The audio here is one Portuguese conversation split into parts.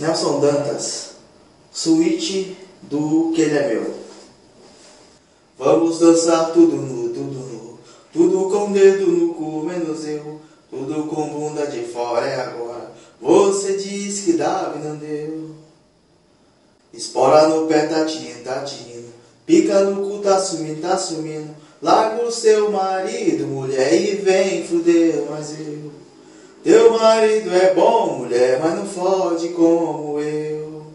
Nelson Dantas, suíte do Que Ele É Meu. Vamos dançar tudo nu, tudo com dedo no cu, menos eu, tudo com bunda de fora é agora. Você diz que dá e não deu. Espora no pé, tá tindo, pica no cu, tá sumindo. Larga o seu marido, mulher, e vem fuder, mas eu. Teu marido é bom, mulher, mas não fode como eu.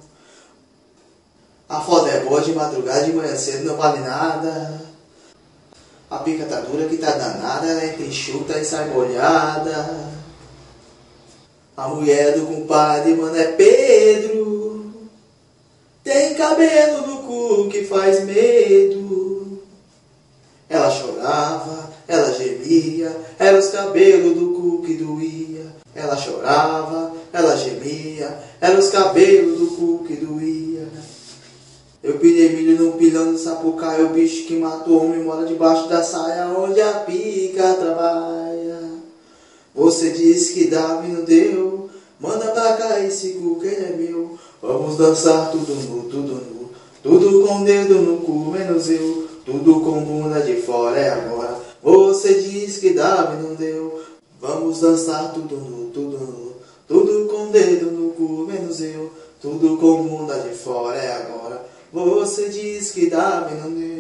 A foda é boa de madrugada, de manhã cedo, não vale nada. A pica tá dura que tá danada, ela entra enxuta e sai molhada. A mulher do compadre, mano, é Pedro. Tem cabelo no cu que faz medo. Ela chorava, ela gemia, era os cabelos do cu que doía. Ela chorava, ela gemia, era os cabelos do cu que doía. Eu pilhei milho num pilão do sapucaia, o bicho que matou homem mora debaixo da saia onde a pica trabalha. Você disse que dava e não deu, manda pra cá esse cu que ele é meu. Vamos dançar tudo nu, tudo com dedo no cu, menos eu. Tudo com bunda de fora é agora. Você disse que dava e não deu. Vamos dançar tudo nu, tudo com dedo no cu, menos eu. Tudo com bunda de fora é agora. Você disse que dava e não deu.